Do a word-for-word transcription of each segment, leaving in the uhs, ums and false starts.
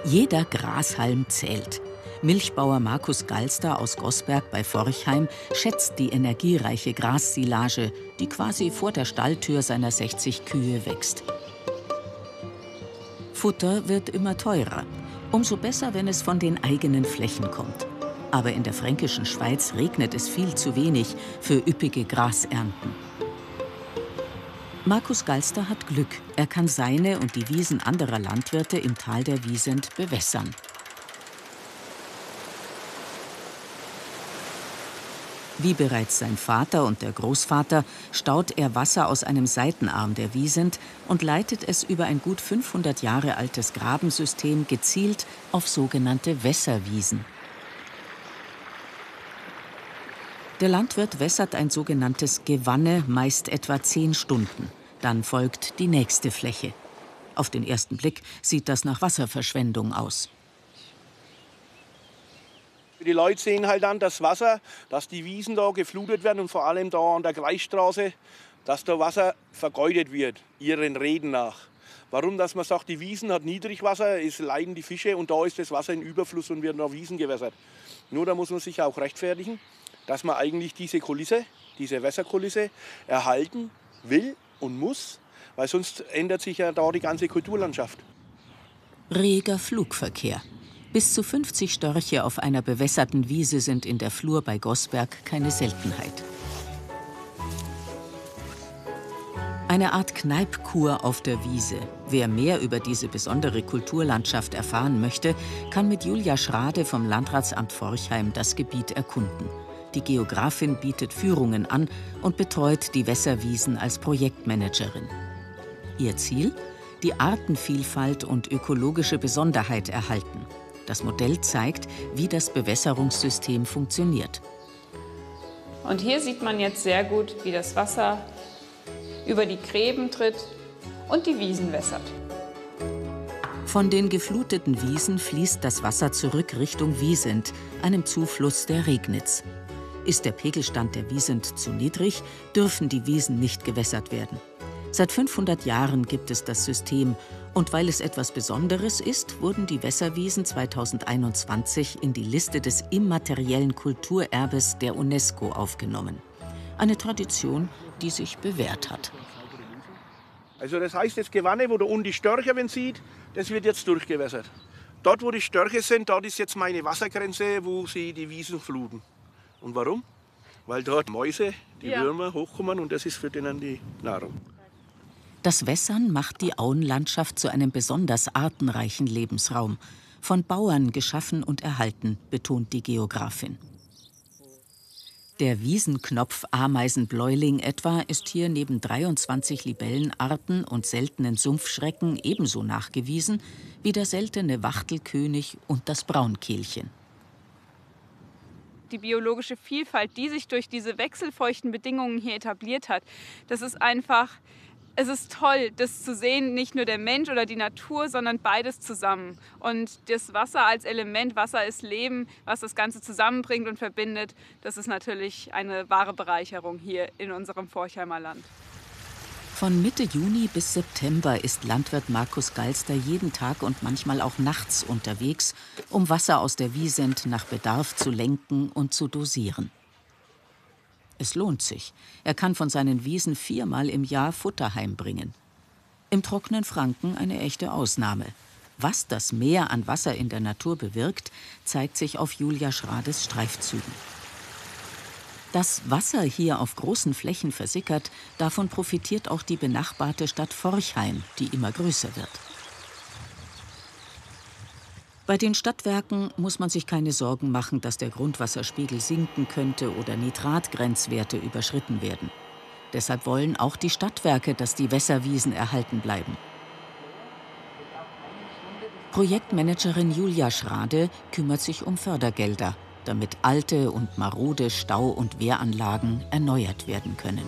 Jeder Grashalm zählt. Milchbauer Markus Galster aus Gosberg bei Forchheim schätzt die energiereiche Grassilage, die quasi vor der Stalltür seiner sechzig Kühe wächst. Futter wird immer teurer. Umso besser, wenn es von den eigenen Flächen kommt. Aber in der fränkischen Schweiz regnet es viel zu wenig für üppige Grasernten. Markus Galster hat Glück. Er kann seine und die Wiesen anderer Landwirte im Tal der Wiesent bewässern. Wie bereits sein Vater und der Großvater staut er Wasser aus einem Seitenarm der Wiesent und leitet es über ein gut fünfhundert Jahre altes Grabensystem gezielt auf sogenannte Wässerwiesen. Der Landwirt wässert ein sogenanntes Gewanne meist etwa zehn Stunden. Dann folgt die nächste Fläche. Auf den ersten Blick sieht das nach Wasserverschwendung aus. Die Leute sehen halt dann das Wasser, dass die Wiesen da geflutet werden und vor allem da an der Kreisstraße, dass da Wasser vergeudet wird, ihren Reden nach. Warum? Dass man sagt, die Wiesen hat Niedrigwasser, es leiden die Fische und da ist das Wasser in Überfluss und wird nach Wiesen gewässert. Nur da muss man sich auch rechtfertigen, dass man eigentlich diese Kulisse, diese Wässerkulisse erhalten will und muss, weil sonst ändert sich ja da die ganze Kulturlandschaft. Reger Flugverkehr. Bis zu fünfzig Störche auf einer bewässerten Wiese sind in der Flur bei Gosberg keine Seltenheit. Eine Art Kneipkur auf der Wiese. Wer mehr über diese besondere Kulturlandschaft erfahren möchte, kann mit Julia Schrade vom Landratsamt Forchheim das Gebiet erkunden. Die Geografin bietet Führungen an und betreut die Wässerwiesen als Projektmanagerin. Ihr Ziel? Die Artenvielfalt und ökologische Besonderheit erhalten. Das Modell zeigt, wie das Bewässerungssystem funktioniert. Und hier sieht man jetzt sehr gut, wie das Wasser über die Gräben tritt und die Wiesen wässert. Von den gefluteten Wiesen fließt das Wasser zurück Richtung Wiesent, einem Zufluss der Regnitz. Ist der Pegelstand der Wiesent zu niedrig, dürfen die Wiesen nicht gewässert werden. Seit fünfhundert Jahren gibt es das System und weil es etwas Besonderes ist, wurden die Wässerwiesen zweitausendeinundzwanzig in die Liste des immateriellen Kulturerbes der UNESCO aufgenommen. Eine Tradition, die sich bewährt hat. Also das heißt, das Gewanne, wo da unten die Störche wenn sieht, das wird jetzt durchgewässert. Dort, wo die Störche sind, dort ist jetzt meine Wassergrenze, wo sie die Wiesen fluten. Und warum? Weil dort Mäuse, die Ja. Würmer hochkommen und das ist für denen die Nahrung. Das Wässern macht die Auenlandschaft zu einem besonders artenreichen Lebensraum. Von Bauern geschaffen und erhalten, betont die Geografin. Der Wiesenknopf-Ameisenbläuling etwa ist hier neben dreiundzwanzig Libellenarten und seltenen Sumpfschrecken ebenso nachgewiesen wie der seltene Wachtelkönig und das Braunkehlchen. Die biologische Vielfalt, die sich durch diese wechselfeuchten Bedingungen hier etabliert hat, das ist einfach, es ist toll, das zu sehen, nicht nur der Mensch oder die Natur, sondern beides zusammen. Und das Wasser als Element, Wasser ist Leben, was das Ganze zusammenbringt und verbindet, das ist natürlich eine wahre Bereicherung hier in unserem Forchheimer Land. Von Mitte Juni bis September ist Landwirt Markus Galster jeden Tag und manchmal auch nachts unterwegs, um Wasser aus der Wiesent nach Bedarf zu lenken und zu dosieren. Es lohnt sich. Er kann von seinen Wiesen viermal im Jahr Futter heimbringen. Im trockenen Franken eine echte Ausnahme. Was das Meer an Wasser in der Natur bewirkt, zeigt sich auf Julia Schrades Streifzügen. Dass Wasser hier auf großen Flächen versickert, davon profitiert auch die benachbarte Stadt Forchheim, die immer größer wird. Bei den Stadtwerken muss man sich keine Sorgen machen, dass der Grundwasserspiegel sinken könnte oder Nitratgrenzwerte überschritten werden. Deshalb wollen auch die Stadtwerke, dass die Wässerwiesen erhalten bleiben. Projektmanagerin Julia Schrade kümmert sich um Fördergelder, damit alte und marode Stau- und Wehranlagen erneuert werden können.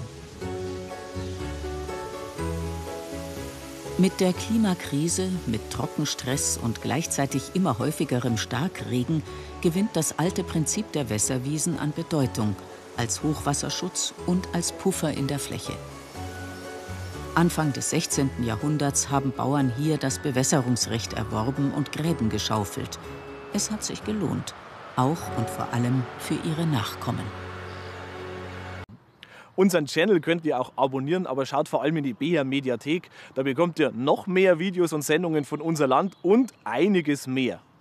Mit der Klimakrise, mit Trockenstress und gleichzeitig immer häufigerem Starkregen gewinnt das alte Prinzip der Wässerwiesen an Bedeutung, als Hochwasserschutz und als Puffer in der Fläche. Anfang des sechzehnten Jahrhunderts haben Bauern hier das Bewässerungsrecht erworben und Gräben geschaufelt. Es hat sich gelohnt, auch und vor allem für ihre Nachkommen. Unseren Channel könnt ihr auch abonnieren, aber schaut vor allem in die B R Mediathek. Da bekommt ihr noch mehr Videos und Sendungen von unser Land und einiges mehr.